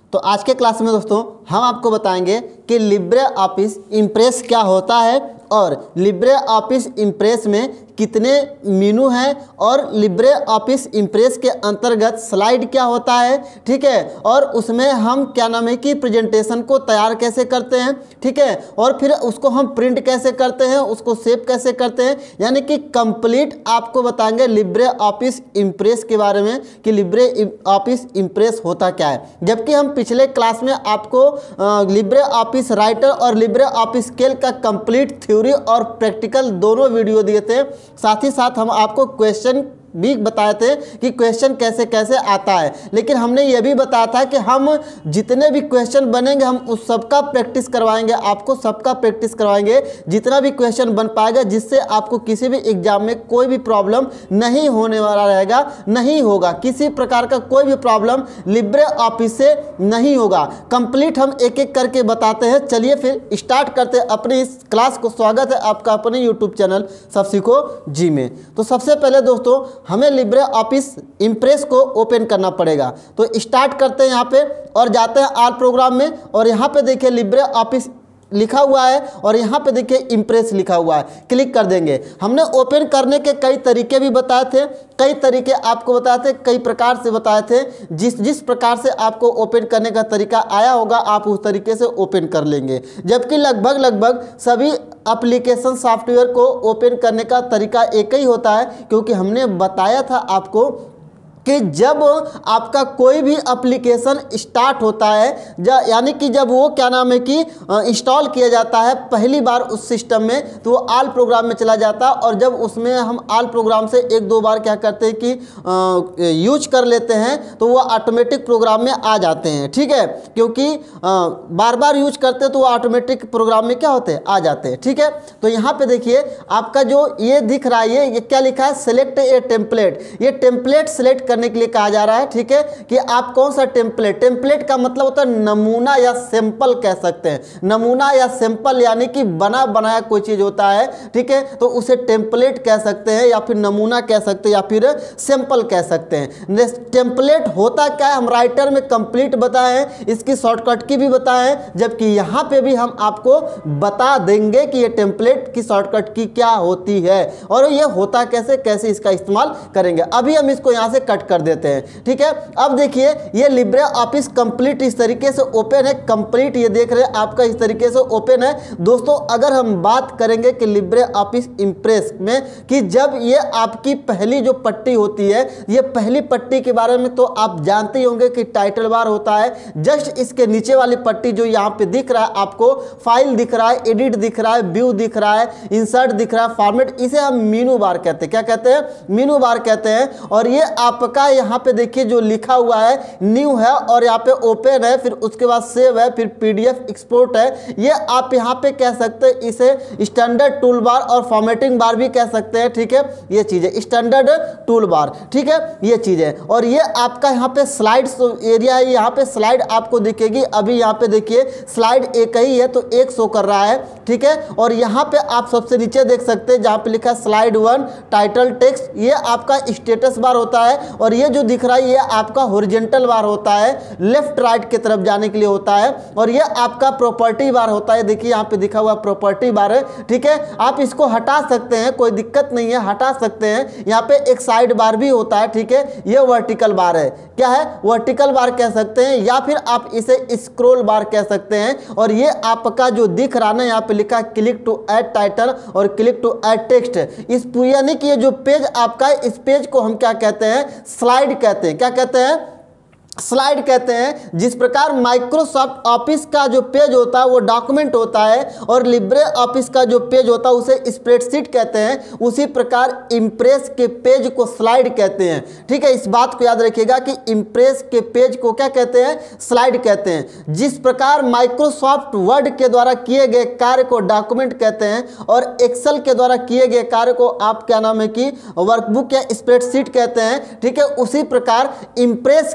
तो आज के क्लास में दोस्तों हम आपको बताएंगे कि लिब्रे ऑफिस इम्प्रेस क्या होता है और लिब्रे ऑफिस इम्प्रेस में कितने मेनू हैं और लिब्रे ऑफिस इम्प्रेस के अंतर्गत स्लाइड क्या होता है, ठीक है, और उसमें हम क्या नाम है कि प्रेजेंटेशन को तैयार कैसे करते हैं, ठीक है, और फिर उसको हम प्रिंट कैसे करते हैं, उसको सेव कैसे करते हैं, यानी कि कंप्लीट आपको बताएंगे लिब्रे ऑफिस इम्प्रेस के बारे में कि लिब्रे ऑफिस इम्प्रेस होता क्या है। जबकि हम पिछले क्लास में आपको लिब्रे ऑफिस राइटर और लिब्रे ऑफिस कैल्क का कंप्लीट थ्योरी और प्रैक्टिकल दोनों वीडियो दिए थे। साथ ही साथ हम आपको क्वेश्चन भी बताए थे कि क्वेश्चन कैसे कैसे आता है, लेकिन हमने ये भी बताया था कि हम जितने भी क्वेश्चन बनेंगे हम उस सबका प्रैक्टिस करवाएंगे, आपको सबका प्रैक्टिस करवाएंगे, जितना भी क्वेश्चन बन पाएगा, जिससे आपको किसी भी एग्जाम में कोई भी प्रॉब्लम नहीं होने वाला रहेगा, नहीं होगा किसी प्रकार का कोई भी प्रॉब्लम लिब्रे ऑफिस से नहीं होगा। कंप्लीट हम एक एक करके बताते हैं। चलिए फिर स्टार्ट करते हैं अपने इस क्लास को। स्वागत है आपका अपने यूट्यूब चैनल सब सीखो जी में। तो सबसे पहले दोस्तों हमें लिब्रे ऑफिस इम्प्रेस को ओपन करना पड़ेगा। तो स्टार्ट करते हैं यहाँ पे और जाते हैं ऑल प्रोग्राम में, और यहाँ पे देखिए लिब्रे ऑफिस लिखा हुआ है और यहाँ पे देखिए इम्प्रेस लिखा हुआ है, क्लिक कर देंगे। हमने ओपन करने के कई तरीके भी बताए थे, कई तरीके आपको बताए थे, कई प्रकार से बताए थे। जिस प्रकार से आपको ओपन करने का तरीका आया होगा आप उस तरीके से ओपन कर लेंगे। जबकि लगभग सभी एप्लीकेशन सॉफ्टवेयर को ओपन करने का तरीका एक ही होता है, क्योंकि हमने बताया था आपको कि जब आपका कोई भी एप्लीकेशन स्टार्ट होता है, यानी कि जब वो क्या नाम है कि इंस्टॉल किया जाता है पहली बार उस सिस्टम में, तो वो ऑल प्रोग्राम में चला जाता है। और जब उसमें हम ऑल प्रोग्राम से एक दो बार क्या करते हैं कि यूज कर लेते हैं, तो वो ऑटोमेटिक प्रोग्राम में आ जाते हैं, ठीक है, क्योंकि बार बार यूज करते हैं तो वो ऑटोमेटिक प्रोग्राम में क्या होते हैं, आ जाते हैं, ठीक है। तो यहाँ पे देखिए आपका जो ये दिख रहा है, ये क्या लिखा है, सेलेक्ट ए टेम्पलेट। ये टेम्पलेट सेलेक्ट करने के लिए कहा जा रहा है, ठीक है, कि आप कौन सा टेम्पलेट का मतलब होता है नमूना या सैंपल कह सकते हैं। नमूना या सैंपल यानी कि बना बनाया कोई चीज होता है, ठीक है, तो उसे टेम्पलेट कह सकते हैं या फिर नमूना कह सकते हैं या फिर सैंपल कह सकते हैं। टेम्पलेट होता क्या है हम राइटर में कंप्लीट बताए हैं, इसकी शॉर्टकट की भी बताए हैं, जबकि यहाँ पे भी हम आपको बता देंगे कि ये टेम्पलेट की शॉर्टकट की क्या होती है और ये होता कैसे, कैसे इसका इस्तेमाल करेंगे। अभी हम इसको यहाँ से कट कर देते हैं, ठीक है। अब देखिए ये लिब्रे ऑफिस कंप्लीट इस तरीके से ओपन है, कंप्लीट ये देख रहे हैं आपका इस तरीके से ओपन है। दोस्तों अगर हम बात करेंगे कि लिब्रे ऑफिस इम्प्रेस में कि जब ये आपकी पहली जो पट्टी होती है, ये पहली पट्टी के बारे में तो आप जानते ही होंगे कि टाइटल बार होता है। जस्ट इसके नीचे वाली पट्टी जो यहाँ पे दिख रहा है आपको, फाइल दिख रहा है, एडिट दिख रहा है, व्यू दिख रहा है, इंसर्ट दिख रहा है, फॉर्मेट, इसे हम मेनू बार कहते हैं। क्या कहते हैं, मेनू बार कहते हैं। और ये आपका यहाँ पे देखिए जो लिखा हुआ है न्यू है और यहाँ पे ओपन है, फिर उसके बाद सेव है, फिर पीडीएफ एक्सपोर्ट है। ये आप यहाँ पे कह सकते हैं इसे स्टैंडर्ड टूल बार और फॉर्मेटिंग बार भी कह सकते हैं, ठीक है। ये चीज है स्टैंडर्ड टूल बार, ठीक है, ये चीज है। और ये आपका यहाँ पे स्लाइड एरिया है, यहाँ पे स्लाइड आपको दिखेगी। अभी यहाँ पे देखिए स्लाइड एक ही है तो एक शो कर रहा है, ठीक है। और यहाँ पे आप सबसे नीचे देख सकते हैं जहाँ पे लिखा है स्लाइड 1 टाइटल टेक्स्ट, ये आपका स्टेटस बार होता है। और ये जो दिख रहा है ये आपका हॉरिजॉन्टल बार होता है, लेफ्ट राइट की तरफ जाने के लिए होता है। और ये आपका प्रॉपर्टी बार होता है, देखिए यहाँ पे दिखा हुआ प्रॉपर्टी बार है, ठीक है। आप इसको हटा सकते हैं, कोई दिक्कत नहीं है, हटा सकते हैं। यहाँ पे एक साइड बार भी होता है, ठीक है। ये वर्टिकल बार है, क्या है, वर्टिकल बार कह सकते हैं या फिर आप इसे स्क्रॉल बार कह सकते हैं। और ये आपका जो दिख रहा है ना, यहाँ पे लिखा है क्लिक टू ऐड टाइटल और क्लिक टू ऐड टेक्स्ट। इस यानी कि ये जो पेज आपका है, इस पेज को हम क्या कहते हैं, स्लाइड कहते हैं। क्या कहते हैं, स्लाइड कहते हैं। जिस प्रकार माइक्रोसॉफ्ट ऑफिस का जो पेज होता है वो डॉक्यूमेंट होता है और लिब्रे ऑफिस का जो पेज होता है उसे स्प्रेडशीट कहते हैं, उसी प्रकार इम्प्रेस के पेज को स्लाइड कहते हैं, ठीक है। इस बात को याद रखिएगा कि इम्प्रेस के पेज को क्या कहते हैं, स्लाइड कहते हैं। जिस प्रकार माइक्रोसॉफ्ट वर्ड के द्वारा किए गए कार्य को डॉक्यूमेंट कहते हैं और एक्सेल के द्वारा किए गए कार्य को आप क्या नाम है कि वर्कबुक या स्प्रेडशीट कहते हैं, ठीक है। उसी प्रकार इम्प्रेस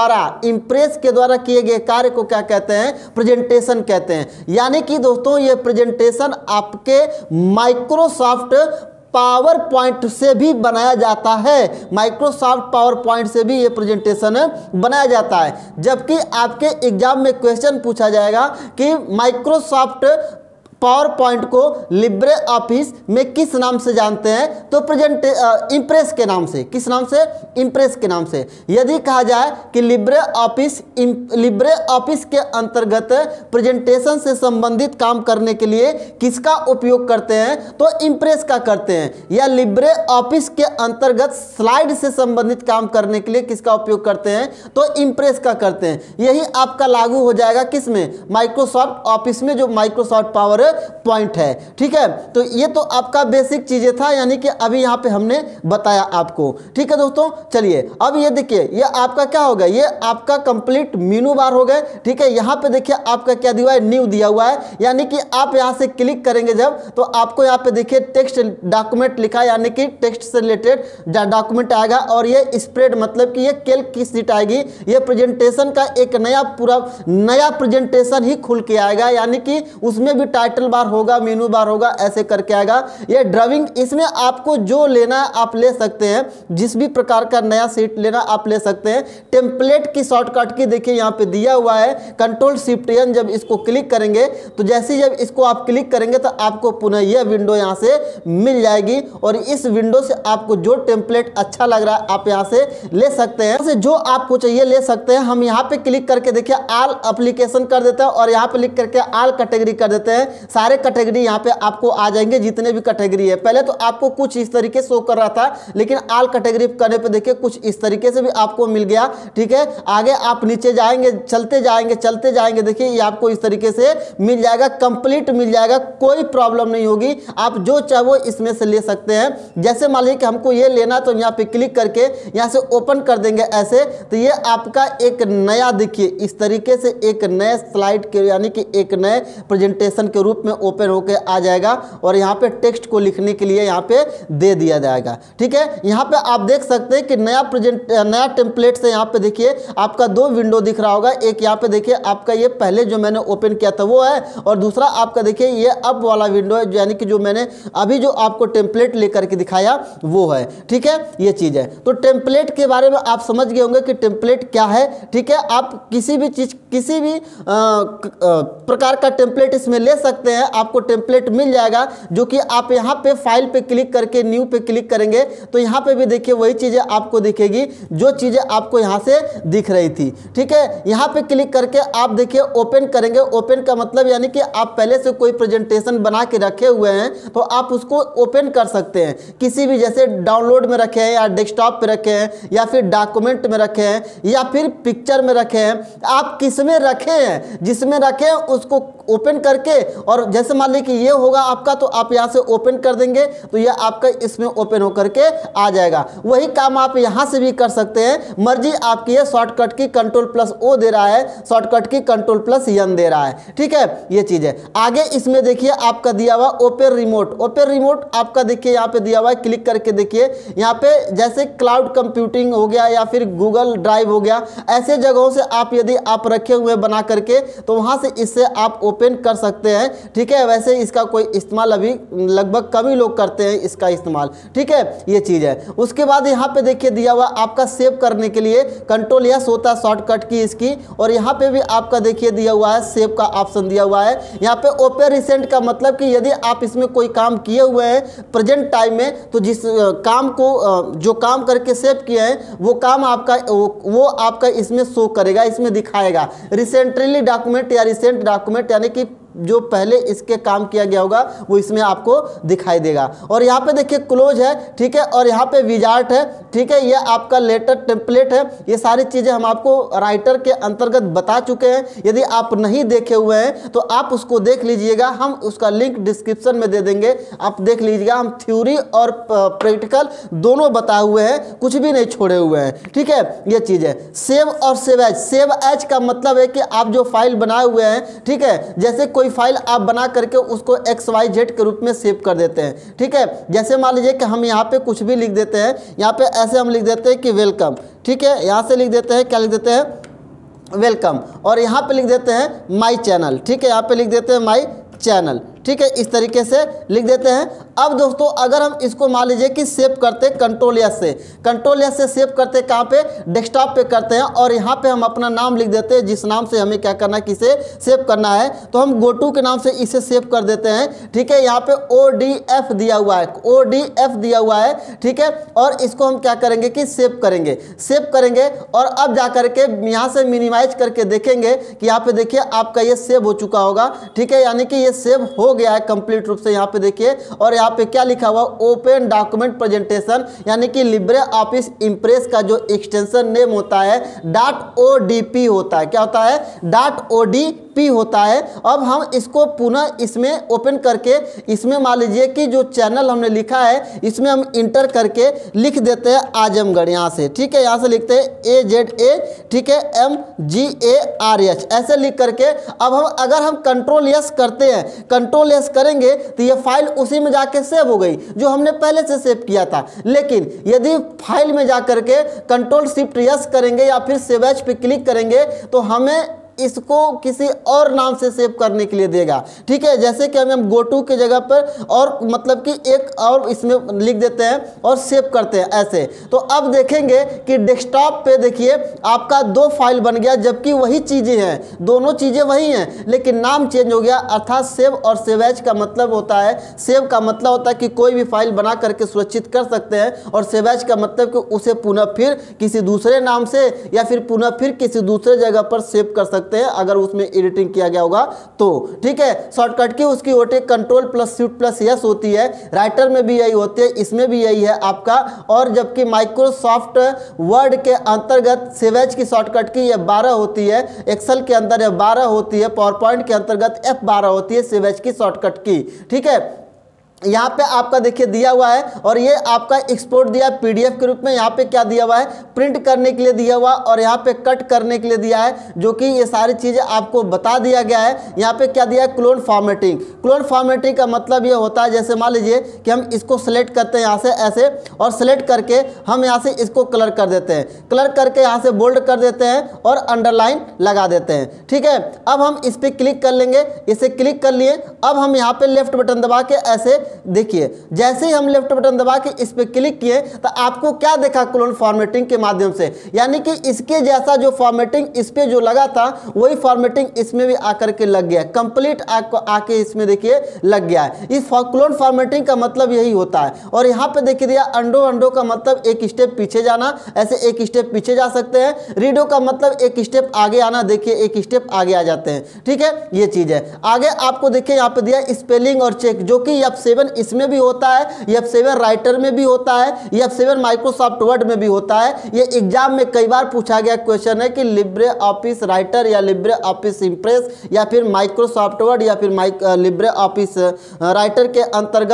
के द्वारा किए गए कार्य को क्या कहते हैं, प्रेजेंटेशन कहते हैं। यानी कि दोस्तों ये प्रेजेंटेशन आपके माइक्रोसॉफ्ट पावर पॉइंट से भी बनाया जाता है, माइक्रोसॉफ्ट पावर पॉइंट से भी ये प्रेजेंटेशन बनाया जाता है। जबकि आपके एग्जाम में क्वेश्चन पूछा जाएगा कि माइक्रोसॉफ्ट पावर पॉइंट को लिब्रे ऑफिस में किस नाम से जानते हैं, तो इम्प्रेस के नाम से। किस नाम से? इम्प्रेस के नाम से। यदि कहा जाए कि लिब्रे ऑफिस के अंतर्गत प्रेजेंटेशन से संबंधित काम करने के लिए किसका उपयोग करते हैं, तो इम्प्रेस का करते हैं। या लिब्रे ऑफिस के अंतर्गत स्लाइड से संबंधित काम करने के लिए किसका उपयोग करते हैं, तो इम्प्रेस का करते हैं। यही आपका लागू हो जाएगा किसमें? माइक्रोसॉफ्ट ऑफिस में, जो माइक्रोसॉफ्ट पावर पॉइंट है। ठीक है, तो ये तो आपका बेसिक चीजें था, यानी कि अभी यहां पे हमने बताया आपको। ठीक है दोस्तों, चलिए अब ये देखिए, ये आपका क्या हो गया, ये आपका कंप्लीट मेनू बार हो गए। ठीक है, यहां पे देखिए आपका क्या दिया है, न्यू दिया हुआ है, यानी कि आप यहां से क्लिक करेंगे जब, तो आपको यहां पे देखिए टेक्स्ट डॉक्यूमेंट लिखा है, यानी कि टेक्स्ट से रिलेटेड डॉक्यूमेंट आएगा। और ये स्प्रेड मतलब कि ये कैल्क की सीट आएगी, ये प्रेजेंटेशन का एक पूरा नया प्रेजेंटेशन ही खुल के आएगा, यानी कि उसमें भी टाइटल बार होगा, मेनू बार होगा, ऐसे करके आएगा। ये ड्राइविंग, इसमें आपको जो लेना है आप ले सकते हैं, जिस भी प्रकार का नया सीट लेना आप ले सकते हैं। टेम्पलेट की शॉर्टकट की देखिए यहाँ पे दिया हुआ है, कंट्रोल शिफ्ट एन। जब इसको क्लिक करेंगे तो जैसे ही जब इसको आप क्लिक करेंगे तो आपको पुनः यह विंडो यहाँ से मिल जाएगी, और इस विंडो से आपको जो टेम्पलेट अच्छा लग रहा है आप यहाँ से ले सकते हैं, जो आपको चाहिए ले सकते हैं। हम यहाँ पे क्लिक करके देखिए ऑल एप्लीकेशन कर देते हैं, और यहाँ पे क्लिक करके ऑल कैटेगरी कर देते हैं। सारे कैटेगरी यहाँ पे आपको आ जाएंगे, जितने भी कैटेगरी है। पहले तो आपको कुछ इस तरीके से शो कर रहा था, लेकिन ऑल कैटेगरी करने पे देखिए कुछ इस तरीके से भी आपको मिल गया। ठीक है, आगे आप नीचे जाएंगे, चलते जाएंगे, देखिए ये आपको इस तरीके से मिल जाएगा, कंप्लीट मिल जाएगा, कोई प्रॉब्लम नहीं होगी। आप जो चाहो इसमें से ले सकते हैं। जैसे मान लीजिए कि हमको ये लेना, तो यहाँ पे क्लिक करके यहाँ से ओपन कर देंगे ऐसे, तो ये आपका एक नया, देखिए इस तरीके से एक नए स्लाइड के, यानी कि एक नए प्रेजेंटेशन के रूप में ओपन होके आ जाएगा, और यहाँ पे टेक्स्ट को लिखने के लिए यहाँ पे दे दिया जाएगा। ठीक है, यहाँ पे आप देख सकते हैं कि नया टेम्पलेट से यहाँ पे देखिए आपका दो विंडो दिख रहा होगा। एक यहाँ पे देखिए आपका ये पहले जो मैंने ओपन किया था वो है, और दूसरा आपका देखिए ये अब वाला विंडो है, यानी कि जो मैंने अभी जो आपको टेम्पलेट लेकर के दिखाया वो है। ठीक है, ये चीज़ है। तो टेम्पलेट के बारे में आप समझ गए होंगे कि टेम्पलेट क्या है। ठीक है, आप किसी भी चीज़, किसी भी प्रकार का टेम्पलेट इसमें ले सकते हैं, आपको टेम्पलेट मिल जाएगा, जो कि आप यहाँ पे फाइल पे क्लिक करके न्यू पे क्लिक करेंगे तो यहाँ पे भी देखिए वही चीज़ें आपको दिखेगी जो चीज़ें आपको यहाँ से दिख रही थी। ठीक है, यहाँ पे क्लिक करके आप देखिए ओपन करेंगे। ओपन का मतलब यानी कि आप पहले से कोई प्रेजेंटेशन बना के रखे हुए हैं तो आप उसको ओपन कर सकते हैं, किसी भी, जैसे डाउनलोड में रखे हैं या डेस्कटॉप पे रखे हैं या फिर डॉक्यूमेंट में रखे हैं या फिर पिक्चर में रखे हैं, आप किस में रखे हैं, जिसमें रखे हैं उसको ओपन करके, और जैसे मान लीजिए कि ये होगा आपका, तो आप यहाँ से ओपन कर देंगे तो ये आपका इसमें ओपन होकर के आ जाएगा। वही काम आप यहाँ से भी कर सकते हैं, मर्जी आपकी है। शॉर्टकट की Ctrl+O दे रहा है, शॉर्टकट की Ctrl+N दे रहा है। ठीक है, ये चीज़ है। आगे इसमें देखिए आपका दिया हुआ ओपन रिमोट। ओपन रिमोट आपका देखिए यहाँ पे दिया हुआ है, क्लिक करके देखिए यहाँ पे, जैसे क्लाउड कंप्यूटिंग हो गया या फिर गूगल ड्राइव हो गया, ऐसे जगहों से आप यदि आप रखे हुए बना करके तो वहाँ से इससे आप ओपन कर सकते हैं। ठीक है, वैसे इसका कोई इस्तेमाल अभी लगभग कम ही लोग करते हैं इसका इस्तेमाल। ठीक है, ये चीज़ है। उसके बाद यहाँ पे देखिए दिया हुआ आपका सेव करने के लिए Ctrl+S होता है शॉर्टकट की इसकी, और यहाँ पे भी आपका देखिए दिया हुआ है सेव का ऑप्शन दिया हुआ है। यहाँ पे ओपन रिसेंट का मतलब कि यदि आप इसमें कोई काम किए हुए हैं प्रेजेंट टाइम में, तो जिस काम को जो काम करके सेव किए हैं वो काम आपका वो आपका इसमें शो करेगा, इसमें दिखाएगा। रिसेंटली डॉक्यूमेंट या रिसेंट डॉक्यूमेंट, यानी कि जो पहले इसके काम किया गया होगा वो इसमें आपको दिखाई देगा। और यहाँ पे देखिए क्लोज है। ठीक है, और यहाँ पे विजार्ट है। ठीक है, ये आपका लेटर टेम्पलेट है। ये सारी चीज़ें हम आपको राइटर के अंतर्गत बता चुके हैं। यदि आप नहीं देखे हुए हैं तो आप उसको देख लीजिएगा, हम उसका लिंक डिस्क्रिप्शन में दे देंगे, आप देख लीजिएगा। हम थ्योरी और प्रैक्टिकल दोनों बताए हुए हैं, कुछ भी नहीं छोड़े हुए हैं। ठीक है, ये चीज़ है। सेव और सेव एज। सेव एज का मतलब है कि आप जो फाइल बनाए हुए हैं, ठीक है, जैसे कोई फाइल आप बना करके उसको XYZ के रूप में सेव कर देते हैं। ठीक है, जैसे मान लीजिए कि हम यहाँ पे कुछ भी लिख देते हैं, यहाँ पे ऐसे हम लिख देते हैं कि वेलकम। ठीक है, यहाँ से लिख देते हैं, क्या लिख देते हैं, वेलकम, और यहाँ पे लिख देते हैं माई चैनल। ठीक है, यहाँ पे लिख देते हैं माई चैनल। ठीक है, इस तरीके से लिख देते हैं। अब दोस्तों अगर हम इसको मान लीजिए कि सेव करते कंट्रोल एस से, कंट्रोल एस से सेव करते कहाँ पे, डेस्कटॉप पे करते हैं, और यहाँ पे हम अपना नाम लिख देते हैं जिस नाम से हमें क्या करना है, किसे सेव करना है। तो हम गोटू के नाम से इसे सेव कर देते हैं। ठीक है, यहाँ पे ODF दिया हुआ है, ODF दिया हुआ है। ठीक है, और इसको हम क्या करेंगे कि सेव करेंगे, सेव करेंगे। और अब जा करके यहाँ से मिनिमाइज करके देखेंगे कि यहाँ पे देखिए आपका ये सेव हो चुका होगा। ठीक है, यानी कि ये सेव हो गया है कंप्लीट रूप से। यहाँ पे देखिए, और यहाँ पे क्या लिखा हुआ, ओपन डॉक्यूमेंट प्रेजेंटेशन, यानी कि लिब्रे ऑफिस इंप्रेस का जो एक्सटेंशन नेम होता है .odp होता है। क्या होता है, .odp होता है। अब हम इसको पुनः इसमें ओपन करके इसमें मान लीजिए कि जो चैनल हमने लिखा है इसमें हम इंटर करके लिख देते हैं आजमगढ़ यहाँ से। ठीक है, यहाँ से लिखते हैं AZA, ठीक है, MGARH, ऐसे लिख करके अब हम अगर हम कंट्रोल एस करते हैं, कंट्रोल एस करेंगे तो ये फाइल उसी में जाके सेव हो गई जो हमने पहले से सेव किया था। लेकिन यदि फाइल में जा करके कंट्रोल शिफ्ट एस करेंगे या फिर सेव एज पे क्लिक करेंगे तो हमें इसको किसी और नाम से सेव करने के लिए देगा। ठीक है, जैसे कि हम गोटू के जगह पर और मतलब कि एक और इसमें लिख देते हैं और सेव करते हैं ऐसे। तो अब देखेंगे कि डेस्कटॉप पे देखिए आपका 2 फाइल बन गया, जबकि वही चीज़ें हैं, दोनों चीज़ें वही हैं, लेकिन नाम चेंज हो गया। अर्थात सेव और सेव एज का मतलब होता है, सेव का मतलब होता है कि कोई भी फाइल बना करके सुरक्षित कर सकते हैं, और सेव एज का मतलब कि उसे पुनः फिर किसी दूसरे नाम से या फिर पुनः फिर किसी दूसरे जगह पर सेव कर सकते हैं अगर उसमें एडिटिंग किया गया होगा तो। ठीक है, शॉर्टकट की उसकी होती है control plus shift plus S होती है, राइटर में भी यही होती है, इसमें भी यही है आपका। और जबकि माइक्रोसॉफ्ट वर्ड के अंतर्गत सेव एज की शॉर्टकट की यह 12 होती है, एक्सेल के अंदर यह 12 होती है, पावर पॉइंट के अंतर्गत F12 होती है सेव एज की शॉर्टकट की। ठीक है, यहाँ पे आपका देखिए दिया हुआ है, और ये आपका एक्सपोर्ट दिया है PDF के रूप में। यहाँ पे क्या दिया हुआ है, प्रिंट करने के लिए दिया हुआ, और यहाँ पे कट करने के लिए दिया है, जो कि ये सारी चीज़ें आपको बता दिया गया है। यहाँ पे क्या दिया है, क्लोन फॉर्मेटिंग। क्लोन फॉर्मेटिंग का मतलब ये होता है, जैसे मान लीजिए कि हम इसको सेलेक्ट करते हैं यहाँ से ऐसे, और सेलेक्ट करके हम यहाँ से इसको कलर कर देते हैं, कलर करके यहाँ से बोल्ड कर देते हैं और अंडरलाइन लगा देते हैं। ठीक है, अब हम इस पर क्लिक कर लेंगे, इसे क्लिक कर लिए। अब हम यहाँ पे लेफ्ट बटन दबा के ऐसे देखिए, जैसे ही हम लेफ्ट बटन दबा के इस पे क्लिक किए तो आपको क्या देखा, क्लोन फॉर्मेटिंग के माध्यम से, यानी कि इसके जैसा जो फॉर्मेटिंग इस पे जो लगा था वही फॉर्मेटिंग इसमें भी आकर के लग गया, कंप्लीट आके इसमें देखिए लग गया है। इस क्लोन फॉर्मेटिंग का मतलब यही होता है। और यहाँ पे देखिए दिया अंडो का मतलब एक स्टेप पीछे जाना, ऐसे एक स्टेप पीछे जा सकते हैं। रीडो का मतलब एक स्टेप आगे आना, देखिए एक स्टेप आगे आ जाते हैं। ठीक है, ये चीज है। आगे आपको देखिए यहाँ पे दिया स्पेलिंग और चेक, जो कि F7 इसमें भी होता है, F7 राइटर में भी होता है, F7 माइक्रोसॉफ्ट वर्ड में भी होता है। ये एग्जाम में कई बार पूछा गया क्वेश्चन है कि लिब्रे ऑफिस राइटर या लिब्रे ऑफिस इंप्रेस या फिर माइक्रोसॉफ्ट वर्ड या फिर लिब्रे ऑफिस राइटर के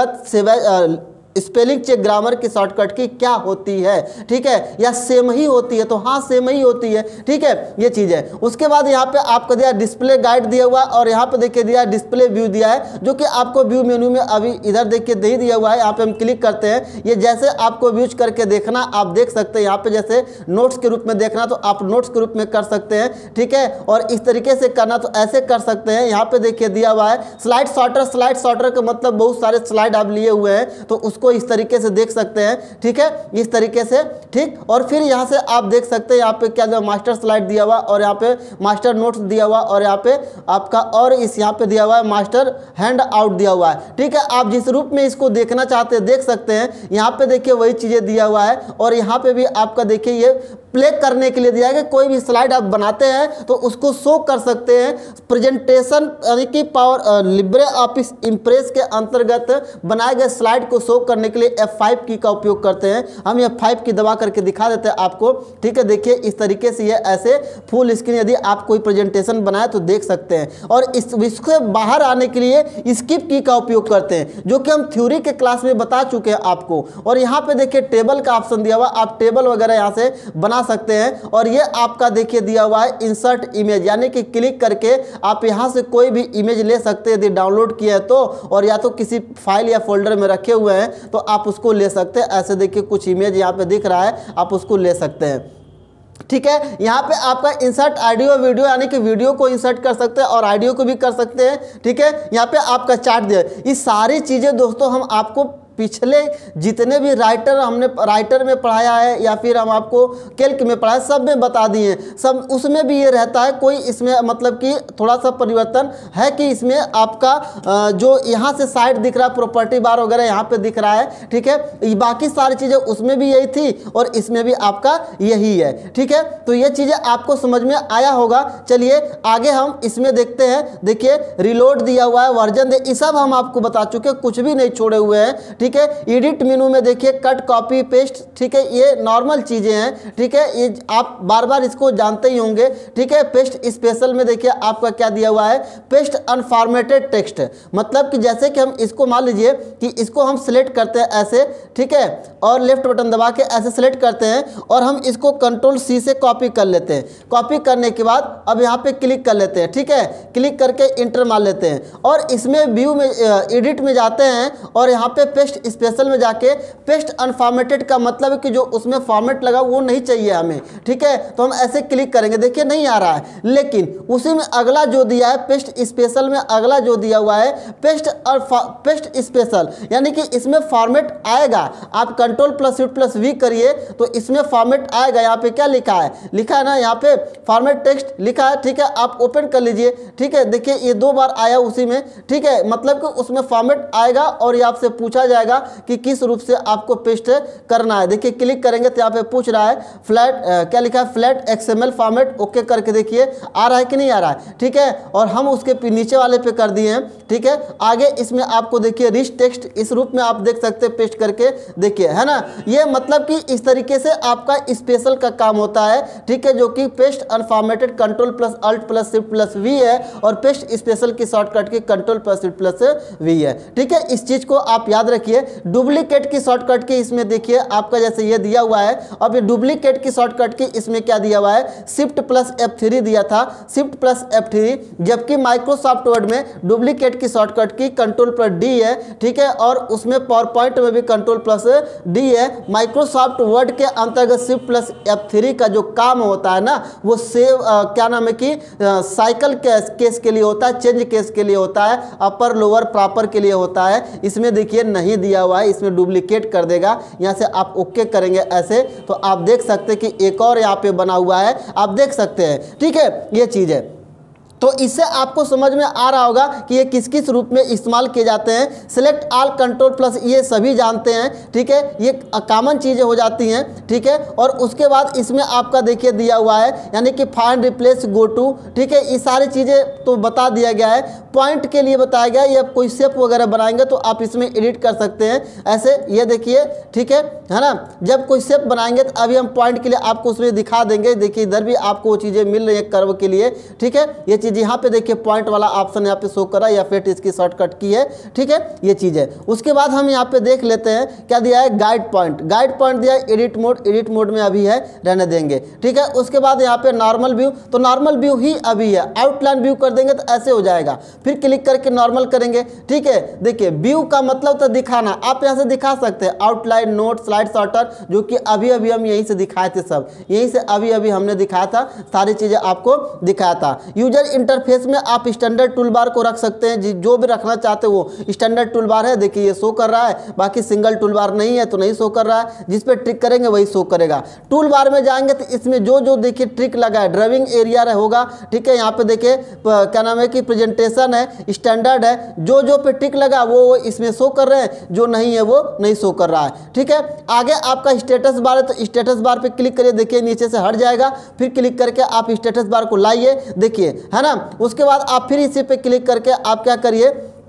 अंतर्गत स्पेलिंग चेक ग्रामर की शॉर्टकट की क्या होती है। ठीक है, या सेम ही होती है, तो हाँ सेम ही होती है। ठीक है, ये चीज़ है। उसके बाद यहाँ पे आपको दिया डिस्प्ले गाइड दिया हुआ, और यहाँ पे देखिए दिया डिस्प्ले व्यू दिया है, जो कि आपको व्यू मेनू में अभी इधर देखिए नहीं दिया हुआ है। यहाँ पे हम क्लिक करते हैं, ये जैसे आपको व्यूज करके देखना आप देख सकते हैं। यहाँ पे जैसे नोट्स के रूप में देखना तो आप नोट्स के रूप में कर सकते हैं। ठीक है, और इस तरीके से करना तो ऐसे कर सकते हैं। यहाँ पे देखिए दिया हुआ है स्लाइड शॉर्टर, स्लाइड शॉर्टर का मतलब बहुत सारे स्लाइड आप लिए हुए हैं तो उसको इस तरीके से देख सकते हैं। ठीक है, इस तरीके से। ठीक, और फिर यहाँ से आप देख सकते हैं यहाँ पे क्या मास्टर स्लाइड दिया हुआ, और यहाँ पे मास्टर नोट्स दिया हुआ, और यहाँ पे आपका और इस यहाँ पे दिया हुआ है मास्टर हैंड आउट दिया हुआ है। ठीक है, आप जिस रूप में इसको देखना चाहते हैं देख सकते हैं। यहाँ पे देखिए वही चीज़ें दिया हुआ है, और यहाँ पे भी आपका देखिए ये प्ले करने के लिए दिया है कि कोई भी स्लाइड आप बनाते हैं तो उसको शो कर सकते हैं। प्रेजेंटेशन यानी कि पावर लिब्रे ऑफिस इंप्रेस के अंतर्गत बनाए गए स्लाइड को शो करने के लिए F5 की का उपयोग करते हैं। हम F5 की दबा करके दिखा देते हैं आपको। ठीक है, देखिए इस तरीके से ये ऐसे फुल स्क्रीन यदि आप कोई प्रेजेंटेशन बनाए तो देख सकते हैं। और इसको बाहर आने के लिए स्किप की का उपयोग करते हैं, जो कि हम थ्योरी के क्लास में बता चुके हैं आपको। और यहाँ पे देखिए टेबल का ऑप्शन दिया हुआ, आप टेबल वगैरह यहाँ से बना सकते हैं। और ये आपका देखिए दिया हुआ है इंसर्ट इमेज, यानी कि क्लिक करके आप यहाँ से कोई भी इमेज ले सकते हैं यदि डाउनलोड किया है तो, और या तो किसी फाइल या फोल्डर में रखे हुए हैं तो आप उसको ले सकते हैं। ऐसे देखिए कुछ इमेज यहाँ पे दिख रहा है, आप उसको ले सकते हैं। ठीक है। यहाँ पे आपका इंसर्ट ऑडियो वीडियो यानी कि वीडियो को इंसर्ट कर सकते हैं और ऑडियो को भी कर सकते हैं, ठीक है। यहाँ पे आपका चार्ट दिया है। ये सारी चीज़ें दोस्तों हम आपको पिछले जितने भी हमने राइटर में पढ़ाया है या फिर हम आपको कैल्क में पढ़ाया, सब में बता दिए हैं। सब उसमें भी ये रहता है, कोई इसमें मतलब कि थोड़ा सा परिवर्तन है कि इसमें आपका जो यहाँ से साइड दिख रहा है प्रॉपर्टी बार वगैरह यहाँ पे दिख रहा है, ठीक है। बाकी सारी चीज़ें उसमें भी यही थी और इसमें भी आपका यही है, ठीक है। तो ये चीज़ें आपको समझ में आया होगा। चलिए आगे हम इसमें देखते हैं। देखिए रिलोड दिया हुआ है, वर्जन दे, ये सब हम आपको बता चुके हैं, कुछ भी नहीं छोड़े हुए हैं, ठीक है। एडिट मेनू में देखिए कट कॉपी पेस्ट, ठीक है, ये नॉर्मल चीजें हैं, ठीक है। ये आप बार बार इसको जानते ही होंगे, ठीक है। पेस्ट स्पेशल में देखिए आपका क्या दिया हुआ है, पेस्ट अनफॉर्मेटेड टेक्स्ट, मतलब कि जैसे कि हम इसको मान लीजिए कि इसको हम सिलेक्ट करते हैं ऐसे, ठीक है, और लेफ्ट बटन दबा के ऐसे सिलेक्ट करते हैं और हम इसको कंट्रोल सी से कॉपी कर लेते हैं। कॉपी करने के बाद अब यहाँ पे क्लिक कर लेते हैं, ठीक है। क्लिक करके इंटर मार लेते हैं और इसमें व्यू में एडिट में जाते हैं और यहाँ पे पेस्ट स्पेशल में जाके पेस्ट अनफॉर्मेटेड का मतलब है कि जो उसमें फॉर्मेट लगा वो नहीं चाहिए हमें, ठीक है। तो हम ऐसे क्लिक करेंगे, देखिए नहीं आ रहा है, लेकिन उसी में अगला जो दिया है पेस्ट स्पेशल में अगला जो दिया हुआ है पेस्ट स्पेशल, यानी कि इसमें फॉर्मेट आएगा। आप control plus shift plus V करिए तो इसमें फॉर्मेट आएगा। यहाँ पे क्या लिखा है ना, यहाँ पे फॉर्मेट टेक्स्ट लिखा है, ठीक है। आप ओपन कर लीजिए, ठीक है। देखिए ये 2 बार आया उसी में, ठीक है, मतलब कि उसमें फॉर्मेट आएगा और ये आपसे पूछा जाएगा कि किस रूप से आपको पेस्ट करना है। देखिए क्लिक करेंगे तो यहाँ पे पूछ रहा है फ्लैट, क्या लिखा है, फ्लैट एक्सएमएल फॉर्मेट, ओके करके देखिए आ रहा है कि नहीं आ रहा है, ठीक है। और हम उसके नीचे वाले पे कर दिए हैं, ठीक है। आगे इसमें आपको देखिए रिच टेक्स्ट इस रूप में आप देख सकते हैं, पेस्ट करके देखिए, है ना। ये मतलब कि इस तरीके से आपका स्पेशल का काम होता है, ठीक है, जो कि paste unformatted control plus alt plus shift plus V है और पेस्ट स्पेशल की शॉर्टकट की control plus shift plus V है, ठीक है। इस चीज को आप याद रखिए। डुप्लीकेट की शॉर्टकट की इसमें देखिए आपका जैसे ये दिया हुआ है, अब ये डुप्लीकेट की शॉर्टकट की इसमें क्या दिया हुआ है, शिफ्ट प्लस F3 दिया था, शिफ्ट प्लस F3, जबकि माइक्रोसॉफ्ट वर्ड में डुप्लीकेट की शॉर्टकट की कंट्रोल प्लस डी है, ठीक है। और उसमें पावर पॉइंट में भी कंट्रोल प्लस डी है। माइक्रोसॉफ्ट वर्ड के अंतर्गत शिफ्ट प्लस F3 का जो काम होता है ना, वो सेव क्या नाम है कि साइकिल केस के लिए होता है, चेंज केस के लिए होता है, अपर लोअर प्रॉपर के लिए होता है। इसमें देखिए नहीं दिया हुआ है, इसमें डुप्लीकेट कर देगा। यहाँ से आप ओके करेंगे ऐसे तो आप देख सकते हैं कि एक और यहाँ पे बना हुआ है, आप देख सकते हैं, ठीक है। ये चीज़ है, तो इससे आपको समझ में आ रहा होगा कि ये किस किस रूप में इस्तेमाल किए जाते हैं। सिलेक्ट ऑल कंट्रोल प्लस ये सभी जानते हैं, ठीक है, ये कॉमन चीज़ें हो जाती हैं, ठीक है। और उसके बाद इसमें आपका देखिए दिया हुआ है, यानी कि फाइंड रिप्लेस गो टू, ठीक है। ये सारी चीज़ें तो बता दिया गया है, पॉइंट के लिए बताया गया है। ये कोई शेप वगैरह बनाएंगे तो आप इसमें एडिट कर सकते हैं ऐसे, ये देखिए, ठीक है ना। जब कोई शेप बनाएंगे तो अभी हम पॉइंट के लिए आपको उसमें दिखा देंगे। देखिए इधर भी आपको वो चीज़ें मिल रही है कर्व के लिए, ठीक है। ये चीज़ यहाँ पे देखिए पॉइंट वाला ऑप्शन यहाँ पे शो कर रहा है या फिर इसकी शॉर्टकट की है, ठीक है, ये चीज़ है। उसके बाद हम यहाँ पे देख लेते हैं क्या दिया है, गाइड पॉइंट दिया है। एडिट मोड में अभी है, रहने देंगे, ठीक है। उसके बाद यहाँ पे नॉर्मल व्यू, तो नॉर्मल व्यू ही अभी है। आउटलाइन व्यू कर देंगे तो ऐसे हो जाएगा, फिर क्लिक करके नॉर्मल करेंगे, ठीक है। देखिए व्यू का मतलब तो दिखाना, आप यहाँ से दिखा सकते हैं आउटलाइन, नोट, स्लाइड सॉर्टर, जो कि अभी हम यहीं से दिखाए थे, सब यहीं से अभी हमने दिखाया था, सारी चीज़ें आपको दिखाया था। यूजर इंटरफेस में आप स्टैंडर्ड टूल बार को रख सकते हैं, जो भी रखना चाहते हो वो स्टैंडर्ड टूल बार है। देखिए ये शो कर रहा है, बाकी सिंगल टूल बार नहीं है तो नहीं शो कर रहा है, जिस पे ट्रिक करेंगे वही शो करेगा। टूल बार में जाएंगे तो इसमें जो देखिए ट्रिक लगा है, ड्राइविंग एरिया होगा, ठीक है। यहाँ पे देखिए क्या नाम है कि प्रेजेंटेशन है, स्टैंडर्ड है, जो पे टिक लगा वो इसमें शो कर रहे हैं, जो नहीं है वो नहीं शो कर रहा है, ठीक है। आगे आपका स्टेटस बार है तो स्टेटस बार पे क्लिक करिए, देखिए नीचे से हट जाएगा, फिर क्लिक करके आप स्टेटस बार को लाइए, देखिए, है ना। उसके बाद आप फिर इसी पे क्लिक करके आप क्या करिए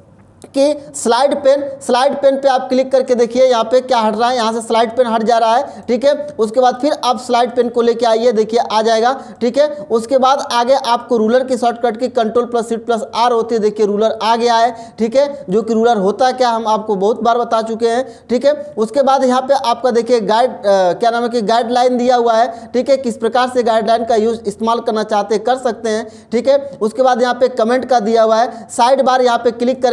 कि स्लाइड पेन पे आप क्लिक करके देखिए यहाँ पे क्या हट रहा है, यहाँ से स्लाइड पेन हट जा रहा है, ठीक है। उसके बाद फिर आप स्लाइड पेन को लेके आइए, देखिए आ जाएगा, ठीक है। उसके बाद आगे आपको रूलर की शॉर्टकट की control plus shift plus R होती है, देखिए रूलर आ गया है, ठीक है। जो कि रूलर होता है क्या हम आपको बहुत बार बता चुके हैं, ठीक है। उसके बाद यहाँ पे आपका देखिए क्या नाम है कि गाइडलाइन दिया हुआ है, ठीक है। किस प्रकार से गाइडलाइन का यूज इस्तेमाल करना चाहते हैं कर सकते हैं, ठीक है। उसके बाद यहाँ पे कमेंट का दिया हुआ है, साइड बार यहाँ पे क्लिक करेंगे कंट्रोल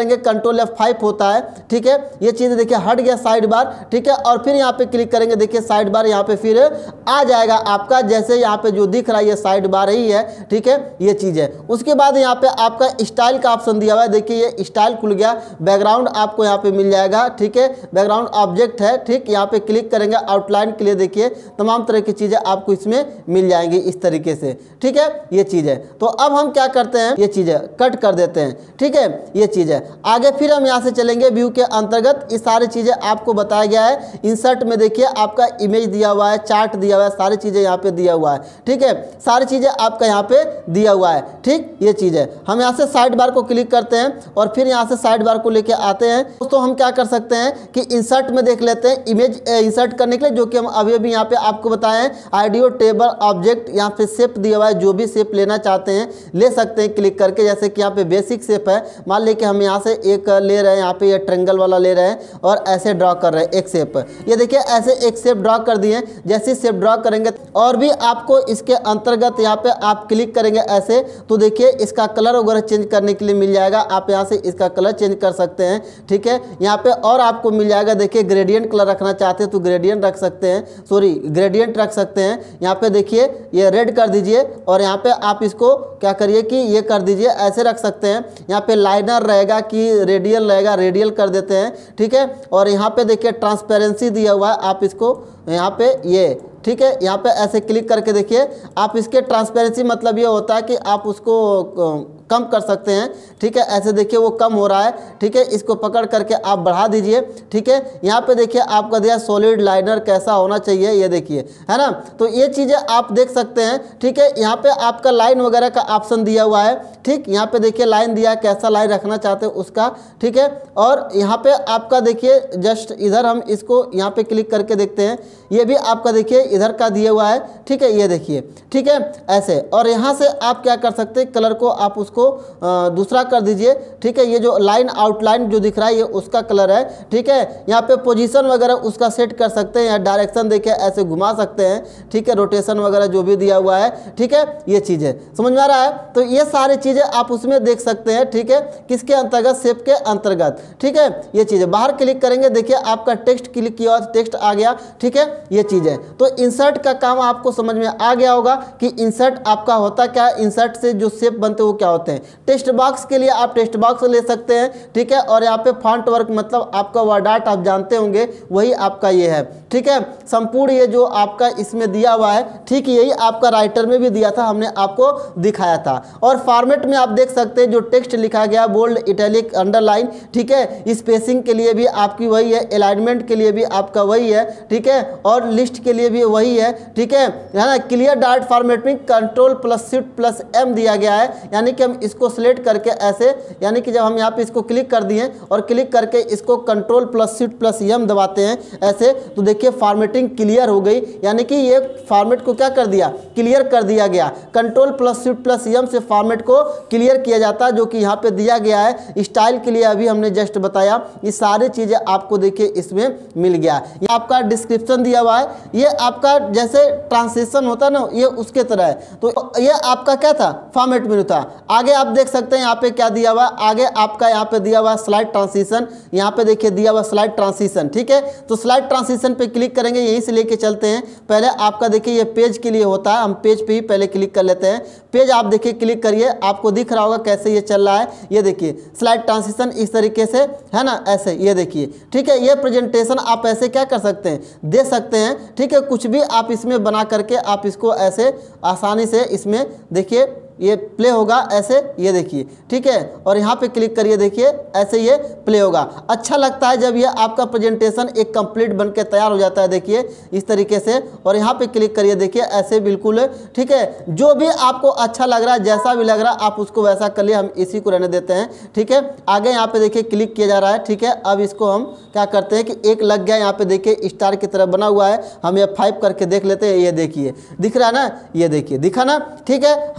कंट्रोल F5 होता है, ठीक है। ये चीज़ देखिए हट गया साइड बार, ठीक है। और फिर यहाँ पे क्लिक करेंगे, देखिए साइड बार यहाँ पे फिर आ जाएगा आपका, जैसे यहाँ पे जो दिख रहा है ये साइड बार ही है, ठीक है, ये चीज़ है। उसके बाद यहाँ पे आपका स्टाइल का ऑप्शन दिया हुआ है, देखिए ये स्टाइल खुल गया। बैकग्राउंड आपको यहाँ पे मिल जाएगा, ठीक है, बैकग्राउंड ऑब्जेक्ट है, ठीक। यहाँ पे क्लिक करेंगे आउटलाइन के लिए, देखिए तमाम तरह की चीज़ें आपको इसमें मिल जाएंगी इस तरीके से, ठीक है, ये चीज़ है। तो अब हम क्या करते हैं, ये चीज़ें कट कर देते हैं, ठीक है, ये चीज़ है। आगे फिर हम यहाँ से चलेंगे व्यू के अंतर्गत, ये सारी चीज़ें आपको बताया गया है। इंसर्ट में देखिए आपका इमेज दिया हुआ है, चार्ट दिया हुआ है, सारी चीज़ें यहाँ पे दिया हुआ है, ठीक है, सारी चीज़ें आपका यहाँ पे दिया हुआ है, ठीक, ये चीज़ है। हम यहाँ से साइड बार को क्लिक करते हैं और फिर यहाँ से साइड बार को लेके आते हैं। दोस्तों हम क्या कर सकते हैं कि इंसर्ट में देख लेते हैं इमेज इंसर्ट करने के लिए, जो कि हम अभी अभी यहाँ पे आपको बताएं, आइडियो टेबल ऑब्जेक्ट, यहाँ पे शेप दिया हुआ है, जो भी शेप लेना चाहते हैं ले सकते हैं क्लिक करके। जैसे कि यहाँ पे बेसिक शेप है, मान लीजिए कि हम यहाँ से एक ले रहे हैं, यहाँ पे ये ट्रायंगल वाला ले रहे हैं और ऐसे ड्रॉ कर रहे हैं एक शेप। ये देखिए ऐसे एक शेप ड्रॉ कर दिए। जैसे शेप ड्रॉ करेंगे और भी आपको इसके अंतर्गत यहाँ पे आप क्लिक करेंगे ऐसे, तो देखिए इसका कलर वगैरह चेंज करने के लिए मिल जाएगा। आप यहाँ से इसका कलर चेंज कर सकते हैं, ठीक है। यहाँ पे और आपको मिल जाएगा, देखिए ग्रेडियंट कलर रखना चाहते हैं तो ग्रेडियंट रख सकते हैं, सॉरी ग्रेडियंट रख सकते हैं। यहाँ पे देखिए ये रेड कर दीजिए और यहाँ पे आप इसको क्या करिए कि ये कर दीजिए, ऐसे रख सकते हैं। यहाँ पे लाइनर रहेगा कि रेडियल रहेगा, रेडियल कर देते हैं, ठीक है। और यहाँ पे देखिए ट्रांसपेरेंसी दिया हुआ है, आप इसको यहाँ पे ये, ठीक है, यहाँ पे ऐसे क्लिक करके देखिए आप इसके ट्रांसपेरेंसी मतलब ये होता है कि आप उसको कम कर सकते हैं, ठीक है। ऐसे देखिए वो कम हो रहा है, ठीक है, इसको पकड़ करके आप बढ़ा दीजिए, ठीक है। यहाँ पे देखिए आपका दिया सॉलिड लाइनर कैसा होना चाहिए, ये देखिए, है ना। तो ये चीज़ें आप देख सकते हैं, ठीक है। यहाँ पे आपका लाइन वगैरह का ऑप्शन दिया हुआ है, ठीक। यहाँ पे देखिए लाइन दिया, कैसा लाइन रखना चाहते हैं उसका, ठीक है। और यहाँ पे आपका देखिए जस्ट इधर हम इसको यहाँ पे क्लिक करके देखते हैं, ये भी आपका देखिए इधर का दिया हुआ है, ठीक है, ये देखिए, ठीक है, ऐसे। और यहाँ से आप क्या कर सकते हैं, कलर को आप उसको दूसरा कर दीजिए, ठीक है। ये जो लाइन आउटलाइन जो दिख रहा है ये उसका कलर है, ठीक है। यहाँ पे पोजीशन वगैरह उसका सेट कर सकते हैं, या डायरेक्शन देखिए ऐसे घुमा सकते हैं, ठीक है, रोटेशन वगैरह जो भी दिया हुआ है, ठीक है, ये चीज़ है, समझ में आ रहा है। तो ये सारी चीज़ें आप उसमें देख सकते हैं, ठीक है, किसके अंतर्गत, शेप के अंतर्गत, ठीक है, ये चीज़ है। बाहर क्लिक करेंगे, देखिए आपका टेक्स्ट क्लिक किया और टेक्स्ट आ गया, ठीक है, ये चीज़ है। तो इंसर्ट का काम आपको समझ में आ गया होगा कि इंसर्ट आपका होता क्या है, इंसर्ट से जो शेप बनते हैं वो क्या होते हैं। टेक्स्ट बॉक्स के लिए आप टेक्स्ट बॉक्स ले सकते हैं, ठीक है। और यहाँ पे फॉन्ट वर्क मतलब आपका वर्ड आर्ट आप जानते होंगे, वही आपका ये है, ठीक है। संपूर्ण ये जो आपका इसमें दिया हुआ है, ठीक यही आपका राइटर में भी दिया था, हमने आपको दिखाया था। और फॉर्मेट में आप देख सकते हैं जो टेक्स्ट लिखा गया, बोल्ड, इटैलिक, अंडरलाइन, ठीक है, स्पेसिंग के लिए भी आपकी वही है, अलाइनमेंट के लिए भी आपका वही है, ठीक है, और लिस्ट के लिए भी वही है, ठीक है ना। क्लियर डॉट फॉर्मेट में Ctrl+Shift+M दिया गया है, यानी कि हम इसको सिलेक्ट करके ऐसे, यानी कि जब हम यहाँ पे इसको क्लिक कर दिए और क्लिक करके इसको Ctrl+Shift+M दबाते हैं ऐसे, तो देखिए फॉर्मेटिंग क्लियर हो गई, यानी कि ये फॉर्मेट को क्या कर दिया, क्लियर कर दिया गया। Ctrl+Shift+M से फॉर्मेट को क्लियर किया जाता है, जो कि यहाँ पे दिया गया है। स्टाइल के लिए अभी हमने जस्ट बताया, ये सारी चीज़ें आपको देखिए इसमें मिल गया। ये आपका डिस्क्रिप्शन दिया हुआ है, ये आपका जैसे ट्रांसलेशन होता है ना, ये उसके तरह है। तो ये आपका क्या था, फॉर्मेट मेनू था। आगे आप देख सकते हैं यहाँ पे क्या दिया हुआ, आगे आपका यहाँ पे दिया हुआ स्लाइड ट्रांजिशन, यहाँ पे देखिए दिया हुआ स्लाइड ट्रांजिशन, ठीक है। तो स्लाइड ट्रांजिशन पे क्लिक करेंगे, यहीं से लेके चलते हैं। पहले आपका देखिए ये पेज के लिए होता है, हम पेज पे ही पहले क्लिक कर लेते हैं। पेज आप देखिए क्लिक करिए, आपको दिख रहा होगा कैसे ये चल रहा है, ये देखिए स्लाइड ट्रांजिशन इस तरीके से है ना, ऐसे ये देखिए, ठीक है। ये प्रेजेंटेशन आप ऐसे क्या कर सकते हैं, दे सकते हैं, ठीक है। कुछ भी आप इसमें बना करके आप इसको ऐसे आसानी से इसमें देखिए ये प्ले होगा ऐसे, ये देखिए, ठीक है। और यहाँ पे क्लिक करिए, देखिए ऐसे ये प्ले होगा। अच्छा लगता है जब ये आपका प्रेजेंटेशन एक कंप्लीट बन के तैयार हो जाता है, देखिए इस तरीके से। और यहाँ पे क्लिक करिए, देखिए ऐसे बिल्कुल, ठीक है। जो भी आपको अच्छा लग रहा है, जैसा भी लग रहा है आप उसको वैसा कर लिए, हम इसी को रहने देते हैं, ठीक है। आगे यहाँ पे देखिए क्लिक किया जा रहा है, ठीक है। अब इसको हम क्या करते हैं कि एक लग गया, यहाँ पे देखिए स्टार की तरह बना हुआ है, हम F5 करके देख लेते हैं। ये देखिए दिख रहा है ना, ये देखिए दिखा ना, ठीक है। हम बैक कर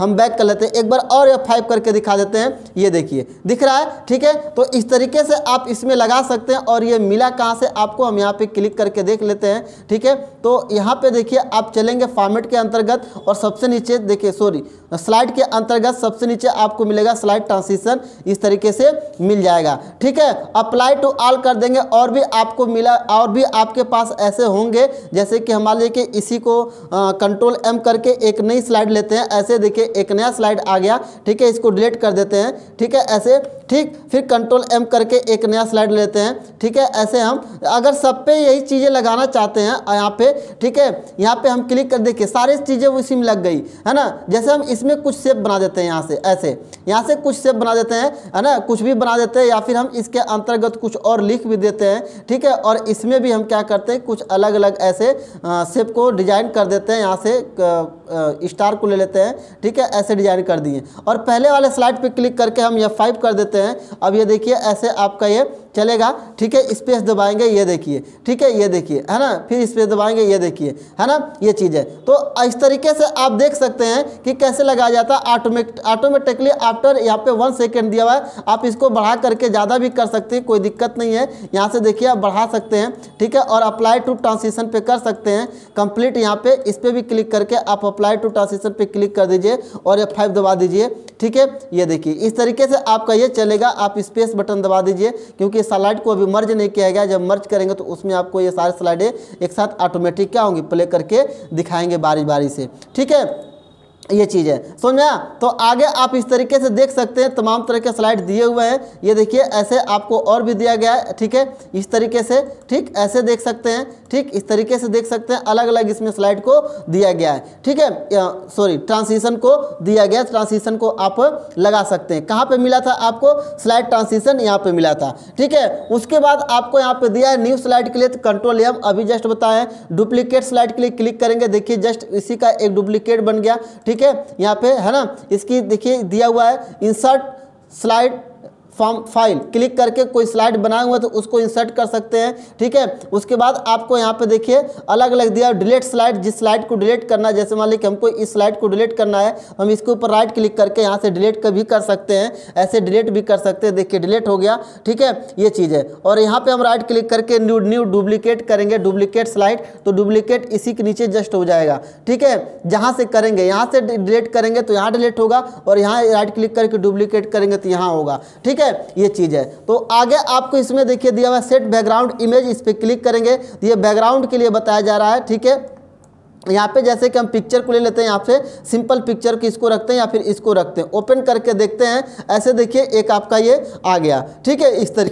लेते हैं, एक बार और F5 करके दिखा देते हैं। ये देखिए दिख रहा है, ठीक है। तो इस तरीके से आप इसमें लगा सकते हैं। और ये मिला कहाँ से आपको, हम यहाँ पे क्लिक करके देख लेते हैं, ठीक है। तो यहाँ पे देखिए आप चलेंगे फॉर्मेट के अंतर्गत और सबसे नीचे देखिए, सॉरी, स्लाइड के अंतर्गत सबसे नीचे आपको मिलेगा स्लाइड ट्रांजिशन, इस तरीके से मिल जाएगा, ठीक है। अप्लाई टू ऑल कर देंगे और भी आपको मिला, और भी आपके पास ऐसे होंगे, जैसे कि मान लीजिए कि इसी को कंट्रोल M करके एक नई स्लाइड लेते हैं। ऐसे देखिए एक नया स्लाइड आ गया, ठीक है, इसको डिलीट कर देते हैं, ठीक है, ऐसे, ठीक। फिर कंट्रोल M करके एक नया स्लाइड लेते हैं, ठीक है। ऐसे हम अगर सब पे यही चीज़ें लगाना चाहते हैं यहाँ पे, ठीक है, यहाँ पे हम क्लिक कर, देखिए सारी चीज़ें उसी में लग गई, है ना। जैसे हम इसमें कुछ शेप बना देते हैं, यहाँ से ऐसे, यहाँ से कुछ शेप बना देते हैं, है ना, कुछ भी बना देते हैं, या फिर हम इसके अंतर्गत कुछ और लिख भी देते हैं, ठीक है। और इसमें भी हम क्या करते हैं, कुछ अलग अलग ऐसे शेप को डिजाइन कर देते हैं। यहाँ से स्टार को ले लेते हैं, ठीक है, ऐसे डिजाइन कर दिए और पहले वाले स्लाइड पे क्लिक करके हम F5 कर देते हैं। अब ये देखिए ऐसे आपका ये चलेगा, ठीक है। स्पेस दबाएंगे, ये देखिए, ठीक है, ये देखिए, है ना, फिर स्पेस दबाएंगे, ये देखिए, है ना, ये चीज़ है। तो इस तरीके से आप देख सकते हैं कि कैसे लगाया जाता है ऑटोमेटिकली आफ्टर। यहाँ पे 1 सेकेंड दिया हुआ है, आप इसको बढ़ा करके ज़्यादा भी कर सकते हैं, कोई दिक्कत नहीं है। यहाँ से देखिए आप बढ़ा सकते हैं, ठीक है, और अप्लाई टू ट्रांजिशन पे कर सकते हैं कंप्लीट। यहाँ पे इस पर भी क्लिक करके आप अप्लाई टू ट्रांजिशन पे क्लिक कर दीजिए और F5 दबा दीजिए, ठीक है। ये देखिए इस तरीके से आपका ये चलेगा। आप स्पेस बटन दबा दीजिए, क्योंकि स्लाइड को अभी मर्ज नहीं किया गया। जब मर्ज करेंगे तो उसमें आपको ये सारे स्लाइडें एक साथ ऑटोमेटिक क्या होंगी, प्ले करके दिखाएंगे बारी बारी से, ठीक है। ये चीज़ है, समझ में आया। तो आगे आप इस तरीके से देख सकते हैं, तमाम तरह के स्लाइड दिए हुए हैं। ये देखिए ऐसे आपको और भी दिया गया है, ठीक है, इस तरीके से, ठीक, ऐसे देख सकते हैं, ठीक, इस तरीके से देख सकते हैं। अलग अलग इसमें स्लाइड को दिया गया है, ठीक है, सॉरी, ट्रांजिशन को दिया गया। ट्रांजिशन को आप लगा सकते हैं। कहाँ पे मिला था आपको स्लाइड ट्रांजिशन, यहाँ पे मिला था, ठीक है। उसके बाद आपको यहाँ पे दिया है न्यू स्लाइड के लिए कंट्रोल M, अभी जस्ट बताएं। डुप्लीकेट स्लाइड के लिए क्लिक करेंगे, देखिए जस्ट इसी का एक डुप्लीकेट बन गया, ठीक है, यहाँ पे, है ना। इसकी देखिए दिया हुआ है insert slide from file, click करके कोई स्लाइड बनाया हुआ है तो उसको इंसर्ट कर सकते हैं, ठीक है। उसके बाद आपको यहाँ पे देखिए अलग अलग दिया डिलीट स्लाइड, जिस स्लाइड को डिलीट करना है, जैसे मान लीजिए हमको इस स्लाइड को डिलीट करना है, हम इसके ऊपर राइट क्लिक करके यहाँ से डिलीट भी कर सकते हैं, ऐसे डिलीट भी कर सकते हैं। देखिए डिलीट हो गया, ठीक है, ये चीज़ है। और यहाँ पे हम राइट क्लिक करके न्यू डुप्लीकेट करेंगे, डुप्लीकेट स्लाइड, तो डुप्लीकेट इसी के नीचे जस्ट हो जाएगा, ठीक है। जहाँ से करेंगे, यहाँ से डिलीट करेंगे तो यहाँ डिलीट होगा, और यहाँ राइट क्लिक करके डुप्लीकेट करेंगे तो यहाँ होगा, ठीक है, ये चीज़ है। तो आगे आपको इसमें देखिए दिया हुआ सेट बैकग्राउंड इमेज, इस पर क्लिक करेंगे तो ये बैकग्राउंड के लिए बताया जा रहा है, ठीक है। यहाँ पे जैसे कि हम पिक्चर को ले लेते हैं, यहाँ पे सिंपल पिक्चर की इसको रखते हैं या फिर इसको रखते हैं, ओपन करके देखते हैं। ऐसे देखिए एक आपका ये आ गया, ठीक है,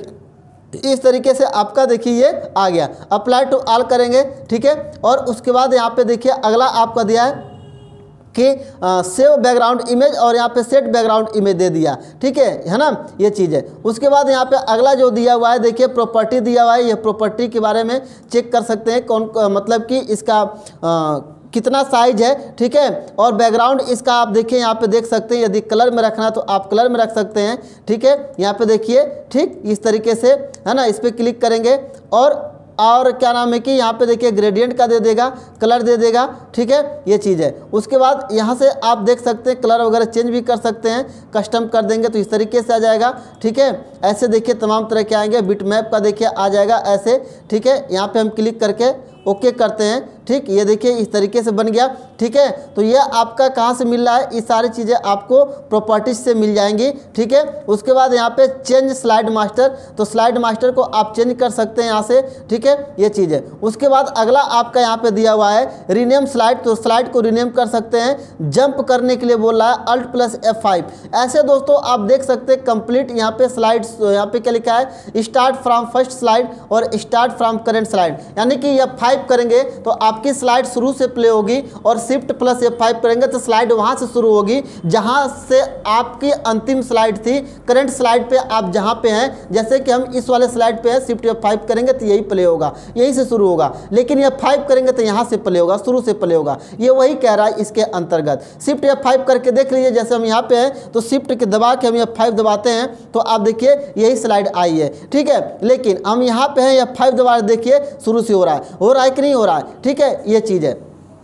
इस तरीके से आपका देखिए ये आ गया। अप्लाई टू ऑल करेंगे, ठीक है। और उसके बाद यहाँ पे देखिए अगला आपका दिया है कि सेव बैकग्राउंड इमेज, और यहाँ पे सेट बैकग्राउंड इमेज दे दिया, ठीक है ना, ये चीज़ है। उसके बाद यहाँ पे अगला जो दिया हुआ है, देखिए प्रॉपर्टी दिया हुआ है। ये प्रॉपर्टी के बारे में चेक कर सकते हैं, कौन मतलब कि इसका कितना साइज है, ठीक है। और बैकग्राउंड इसका आप देखिए यहाँ पे देख सकते हैं, यदि कलर में रखना है तो आप कलर में रख सकते हैं, ठीक है। यहाँ पे देखिए, ठीक, इस तरीके से, है ना, इस पर क्लिक करेंगे और क्या नाम है कि यहाँ पे देखिए ग्रेडियंट का दे देगा, कलर दे देगा, ठीक है, ये चीज़ है। उसके बाद यहाँ से आप देख सकते हैं कलर वगैरह चेंज भी कर सकते हैं, कस्टम कर देंगे तो इस तरीके से आ जाएगा, ठीक है। ऐसे देखिए तमाम तरह के आएंगे, बिट मैप का देखिए आ जाएगा ऐसे, ठीक है। यहाँ पे हम क्लिक करके ओके करते हैं, ठीक, ये देखिए इस तरीके से बन गया, ठीक है। तो ये आपका कहाँ से मिल रहा है, ये सारी चीज़ें आपको प्रॉपर्टीज से मिल जाएंगी, ठीक है। उसके बाद यहाँ पे चेंज स्लाइड मास्टर, तो स्लाइड मास्टर को आप चेंज कर सकते हैं यहाँ से, ठीक है, ये चीज़ है। उसके बाद अगला आपका यहाँ पे दिया हुआ है रीनेम स्लाइड, तो स्लाइड को रीनेम कर सकते हैं। जंप करने के लिए बोल रहा है Alt+F5। ऐसे दोस्तों आप देख सकते हैं कंप्लीट यहाँ पे स्लाइड्स, यहाँ पे क्या लिखा है, स्टार्ट फ्रॉम फर्स्ट स्लाइड और स्टार्ट फ्रॉम करेंट स्लाइड, यानी कि F5 करेंगे तो आपकी स्लाइड शुरू से प्ले होगी, और Shift+F5 करेंगे तो स्लाइड वहां से शुरू होगी जहां से आपकी अंतिम स्लाइड थी। करंट स्लाइड पे आप जहां पे हैं, जैसे कि हम इस वाले स्लाइड पे हैं, Shift+F5 करेंगे तो यही प्ले होगा, यहीं से शुरू होगा। लेकिन F5 करेंगे तो यहां से प्ले होगा, शुरू से प्ले होगा। ये वही कह रहा है इसके अंतर्गत। Shift+F5 करके देख लीजिए, जैसे हम यहाँ पे हैं तो शिफ्ट के दबा के हम F5 दबाते हैं तो आप देखिए यही स्लाइड आई है, ठीक है। लेकिन हम यहाँ पे हैं, F5 दबा देखिए शुरू से हो रहा है कि नहीं हो रहा है, ठीक है, ये चीज़ है,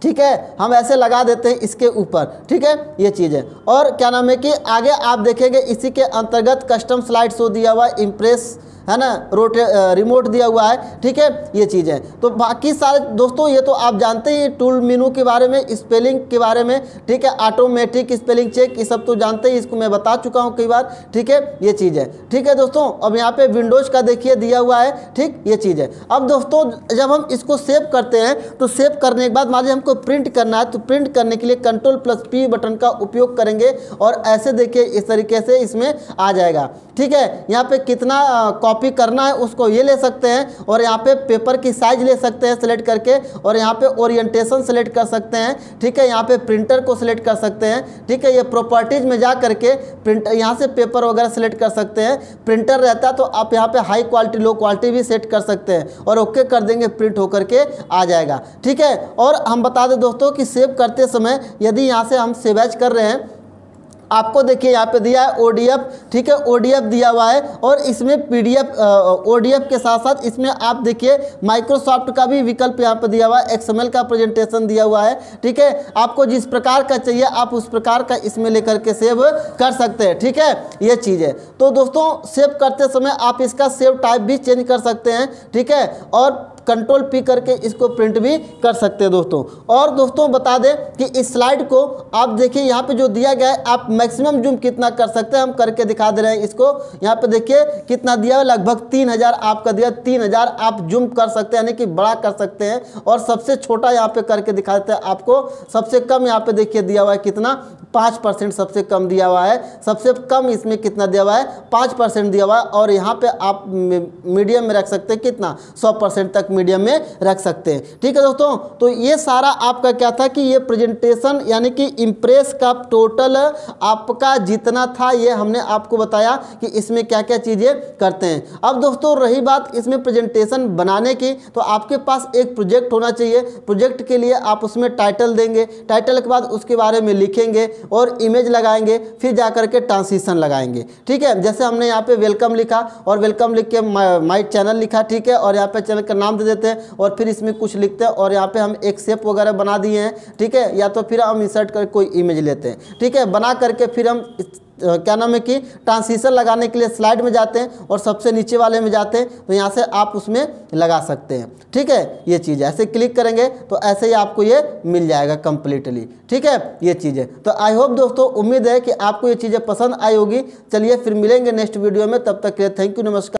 ठीक है, हम ऐसे लगा देते हैं इसके ऊपर, ठीक है, ये चीज़ है। और क्या नाम है कि आगे आप देखेंगे इसी के अंतर्गत कस्टम स्लाइड शो दिया हुआ है, इम्प्रेस है ना, रिमोट दिया हुआ है, ठीक है, ये चीज़ है। तो बाकी सारे दोस्तों ये तो आप जानते ही टूल मेनू के बारे में, स्पेलिंग के बारे में, ठीक है, ऑटोमेटिक स्पेलिंग चेक, ये सब तो जानते ही, इसको मैं बता चुका हूँ कई बार, ठीक है, ये चीज़ है। ठीक है दोस्तों, अब यहाँ पे विंडोज़ का देखिए दिया हुआ है, ठीक, ये चीज़ है। अब दोस्तों जब हम इसको सेव करते हैं तो सेव करने के बाद मान लीजिए हमको प्रिंट करना है, तो प्रिंट करने के लिए Ctrl+P बटन का उपयोग करेंगे और ऐसे देखिए इस तरीके से इसमें आ जाएगा, ठीक है। यहाँ पे कितना कॉपी करना है उसको ये ले सकते हैं और यहाँ पे पेपर की साइज ले सकते हैं सेलेक्ट करके, और यहाँ पे ओरिएंटेशन सेलेक्ट कर सकते हैं, ठीक है, यहाँ पे प्रिंटर को सिलेक्ट कर सकते हैं, ठीक है। ये प्रॉपर्टीज में जा करके प्रिंट यहाँ से पेपर वगैरह सेलेक्ट कर सकते हैं। प्रिंटर रहता है तो आप यहाँ पे हाई क्वालिटी लो क्वालिटी भी सेट कर सकते हैं और ओके कर देंगे, प्रिंट होकर के आ जाएगा, ठीक है। और हम बता दें दोस्तों कि सेव करते समय यदि यहाँ से हम सेव एज कर रहे हैं, आपको देखिए यहाँ पे दिया है ODF, ठीक है, ODF दिया हुआ है और इसमें PDF ODF के साथ साथ इसमें आप देखिए माइक्रोसॉफ्ट का भी विकल्प यहाँ पे दिया हुआ है, XML का प्रेजेंटेशन दिया हुआ है, ठीक है। आपको जिस प्रकार का चाहिए आप उस प्रकार का इसमें लेकर के सेव कर सकते हैं, ठीक है, ये चीज़ है। तो दोस्तों सेव करते समय आप इसका सेव टाइप भी चेंज कर सकते हैं, ठीक है, और Ctrl+P करके इसको प्रिंट भी कर सकते हैं दोस्तों। और दोस्तों बता दें कि इस स्लाइड को आप देखिए यहाँ पे जो दिया गया है, आप मैक्सिमम जूम कितना कर सकते हैं हम करके दिखा दे रहे हैं इसको। यहाँ पे देखिए कितना दिया है, लगभग 3000 आपका दिया, 3000 आप जूम कर सकते हैं, यानी कि बड़ा कर सकते हैं। और सबसे छोटा यहाँ पे करके दिखा देते हैं आपको। सबसे कम यहाँ पे देखिए दिया हुआ है कितना, 5% सबसे कम दिया हुआ है। सबसे कम इसमें कितना दिया हुआ है, 5% दिया हुआ है। और यहाँ पे आप मीडियम में रख सकते हैं कितना, 100% तक मीडियम में रख सकते हैं, ठीक है दोस्तों। तो ये सारा आपका क्या था कि ये प्रेजेंटेशन यानी कि इम्प्रेस का टोटल आपका जितना था ये हमने आपको बताया कि इसमें क्या क्या चीज़ें करते हैं। अब दोस्तों रही बात इसमें प्रेजेंटेशन बनाने की, तो आपके पास एक प्रोजेक्ट होना चाहिए। प्रोजेक्ट के लिए आप उसमें टाइटल देंगे, टाइटल के बाद उसके बारे में लिखेंगे और इमेज लगाएंगे, फिर जाकर के ट्रांजिशन लगाएंगे, ठीक है। जैसे हमने यहाँ पे वेलकम लिखा और वेलकम लिख के माई चैनल लिखा, ठीक है, और यहाँ पे चैनल का नाम दे देते हैं और फिर इसमें कुछ लिखते हैं और यहाँ पे हम एक शेप वगैरह बना दिए हैं, ठीक है। या तो फिर हम इंसर्ट कर कोई इमेज लेते हैं, ठीक है, बना करके फिर हम क्या नाम है कि ट्रांजिशन लगाने के लिए स्लाइड में जाते हैं और सबसे नीचे वाले में जाते हैं, तो यहाँ से आप उसमें लगा सकते हैं, ठीक है। ये चीज़ ऐसे क्लिक करेंगे तो ऐसे ही आपको ये मिल जाएगा कंप्लीटली, ठीक है, ये चीज़ें। तो आई होप दोस्तों, उम्मीद है कि आपको ये चीज़ें पसंद आई होगी। चलिए फिर मिलेंगे नेक्स्ट वीडियो में, तब तक के लिए थैंक यू, नमस्कार।